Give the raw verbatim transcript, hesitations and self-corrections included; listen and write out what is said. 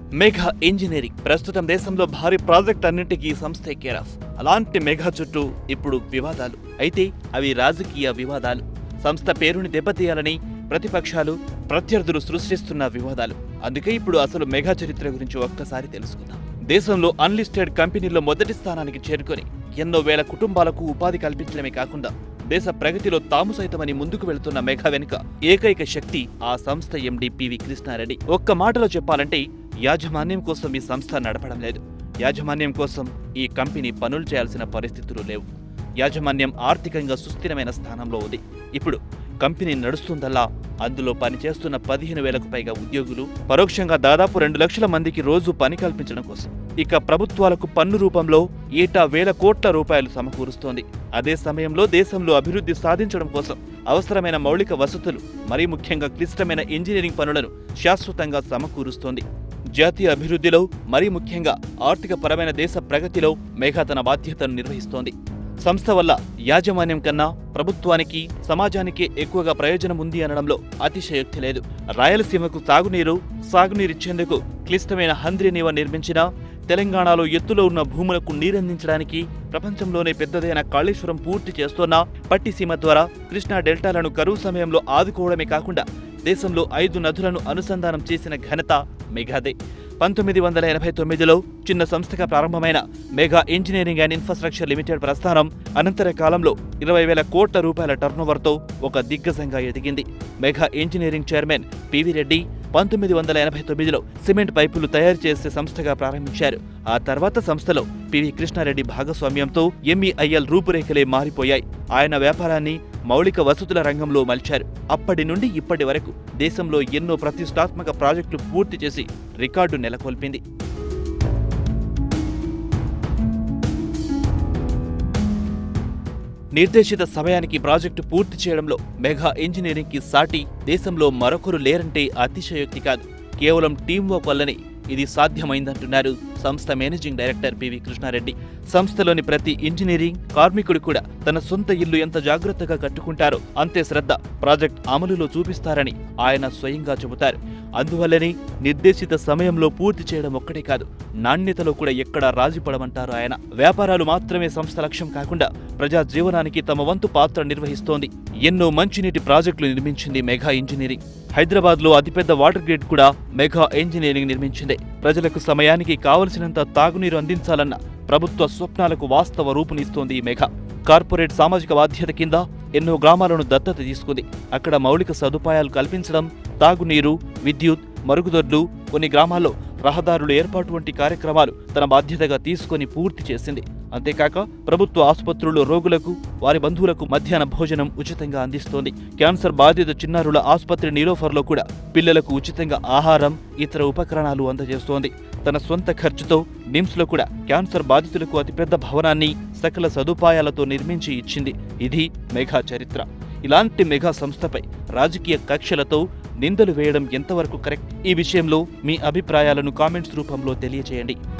Mega engineering ప్రస్తుతం దేశంలో భారీ ప్రాజెక్ట్ అన్నింటికీ ఈ సంస్థే కేర్ ఆఫ్. అలాంటి మెగా చుట్టూ ఇప్పుడు వివాదాలు. అయితే అవి రాజకీయ వివాదాలు. సంస్థ పేరుని దెబ్బతీయాలని ప్రతిపక్షాలు, ప్రత్యర్థులు సృష్టిస్తున్న వివాదాలు. అందుకే ఇప్పుడు అసలు మెగా చరిత్ర గురించి ఒక్కసారి తెలుసుకుందాం. దేశంలో అన్లిస్టెడ్ కంపెనీల్లో మొదటి స్థానానికి చేరుకొని ఎన్నో వేల కుటుంబాలకు ఉపాధి కల్పించడమే కాకుండా దేశ ప్రగతిలో తాము సైతమని ముందుకు వెళుతున్న మెగా వెనుక ఏకైక శక్తి ఆ సంస్థ ఎండీ పివి కృష్ణారెడ్డి. ఒక్క మాటలో చెప్పాలంటే యాజమాన్యం కోసం ఈ సంస్థ నడపడం లేదు. యాజమాన్యం కోసం ఈ కంపెనీ పనులు చేయాల్సిన పరిస్థితులు లేవు. యాజమాన్యం ఆర్థికంగా సుస్థిరమైన స్థానంలో ఉంది. ఇప్పుడు కంపెనీ నడుస్తుందల్లా అందులో పనిచేస్తున్న పదిహేను వేలకు పైగా ఉద్యోగులు, పరోక్షంగా దాదాపు రెండు లక్షల మందికి రోజు పని కల్పించడం కోసం. ఇక ప్రభుత్వాలకు పన్ను రూపంలో ఏటా వేల కోట్ల రూపాయలు సమకూరుస్తోంది. అదే సమయంలో దేశంలో అభివృద్ధి సాధించడం కోసం అవసరమైన మౌలిక వసతులు, మరీ ముఖ్యంగా క్లిష్టమైన ఇంజనీరింగ్ పనులను శాశ్వతంగా సమకూరుస్తోంది. జాతీయ అభివృద్ధిలో, మరీ ముఖ్యంగా ఆర్థిక పరమైన దేశ ప్రగతిలో మెగా తన బాధ్యతను నిర్వహిస్తోంది. సంస్థ వల్ల యాజమాన్యం కన్నా ప్రభుత్వానికి, సమాజానికి ఎక్కువగా ప్రయోజనం ఉంది అనడంలో అతిశయోక్తి లేదు. రాయలసీమకు తాగునీరు, సాగునీరిచ్చేందుకు క్లిష్టమైన హంద్రీనీవ నిర్మించినా, తెలంగాణలో ఎత్తులో ఉన్న భూములకు నీరందించడానికి ప్రపంచంలోనే పెద్దదైన కాళేశ్వరం పూర్తి చేస్తోన్న పట్టిసీమ ద్వారా కృష్ణా డెల్టాలను కరువు సమయంలో ఆదుకోవడమే కాకుండా దేశంలో ఐదు నదులను అనుసంధానం చేసిన ఘనత మెగాదే. పంతొమ్మిది వందల ఎనభై తొమ్మిదిలో చిన్న సంస్థగా ప్రారంభమైన Megha engineering and infrastructure limited ప్రస్థానం అనంతర కాలంలో ఇరవై వేల కోట్ల రూపాయల టర్నోవర్తో ఒక దిగ్గజంగా ఎదిగింది. Megha engineering chairman P V Reddy పంతొమ్మిది వందల ఎనభై తొమ్మిదిలో సిమెంట్ పైపులు తయారు చేసే సంస్థగా ప్రారంభించారు. ఆ తర్వాత సంస్థలో పివి కృష్ణారెడ్డి భాగస్వామ్యంతో ఎంఈఐఎల్ రూపురేఖలే మారిపోయాయి. ఆయన వ్యాపారాన్ని మౌలిక వసతుల రంగంలో మలిచారు. అప్పటి నుండి ఇప్పటి వరకు దేశంలో ఎన్నో ప్రతిష్టాత్మక ప్రాజెక్టులు పూర్తి చేసి రికార్డు నెలకొల్పింది. నిర్దేశిత సమయానికి ప్రాజెక్టు పూర్తి చేయడంలో మెగా ఇంజనీరింగ్ కి సాటి దేశంలో మరొకరు లేరంటే అతిశయోక్తి కాదు. కేవలం టీం వర్క్ వల్లనే ఇది సాధ్యమైందంటున్నారు సంస్థ మేనేజింగ్ డైరెక్టర్ పివి కృష్ణారెడ్డి. సంస్థలోని ప్రతి ఇంజనీరింగ్ కార్మికుడు కూడా తన సొంత ఇల్లు ఎంత జాగ్రత్తగా కట్టుకుంటారో అంతే శ్రద్ధ ప్రాజెక్ట్ అమలులో చూపిస్తారని ఆయన స్వయంగా చెబుతారు. అందువల్లనే నిర్దేశిత సమయంలో పూర్తి చేయడం ఒక్కటే కాదు, నాణ్యతలో కూడా ఎక్కడా రాజీపడమంటారు ఆయన. వ్యాపారాలు మాత్రమే సంస్థ లక్ష్యం కాకుండా ప్రజా జీవనానికి తమ వంతు పాత్ర నిర్వహిస్తోంది. ఎన్నో మంచినీటి ప్రాజెక్టులు నిర్మించింది మెగా ఇంజనీరింగ్. హైదరాబాద్ లో అతిపెద్ద వాటర్ గ్రిడ్ కూడా మెగా ఇంజనీరింగ్ నిర్మించింది. ప్రజలకు సమయానికి కావలసినంత తాగునీరు అందించాలన్న ప్రభుత్వ స్వప్నాలకు వాస్తవ రూపునిస్తోంది ఈ మెగా. కార్పొరేట్ సామాజిక బాధ్యత కింద ఎన్నో గ్రామాలను దత్తత తీసుకుంది. అక్కడ మౌలిక సదుపాయాలు కల్పించడం, తాగునీరు, విద్యుత్, మరుగుదొడ్లు, కొన్ని గ్రామాల్లో రహదారుల ఏర్పాటు వంటి కార్యక్రమాలు తన బాధ్యతగా తీసుకుని పూర్తి చేసింది. అంతేకాక ప్రభుత్వ ఆసుపత్రుల్లో రోగులకు, వారి బంధువులకు మధ్యాహ్న భోజనం ఉచితంగా అందిస్తోంది. క్యాన్సర్ బాధిత చిన్నారుల ఆసుపత్రి నీలోఫర్లో కూడా పిల్లలకు ఉచితంగా ఆహారం, ఇతర ఉపకరణాలు అందజేస్తోంది. తన సొంత ఖర్చుతో నిమ్స్లో కూడా క్యాన్సర్ బాధితులకు అతిపెద్ద భవనాన్ని సకల సదుపాయాలతో నిర్మించి ఇచ్చింది. ఇది మెగా చరిత్ర. ఇలాంటి మెగా సంస్థపై రాజకీయ కక్షలతో నిందలు వేయడం ఎంతవరకు కరెక్ట్? ఈ విషయంలో మీ అభిప్రాయాలను కామెంట్స్ రూపంలో తెలియజేయండి.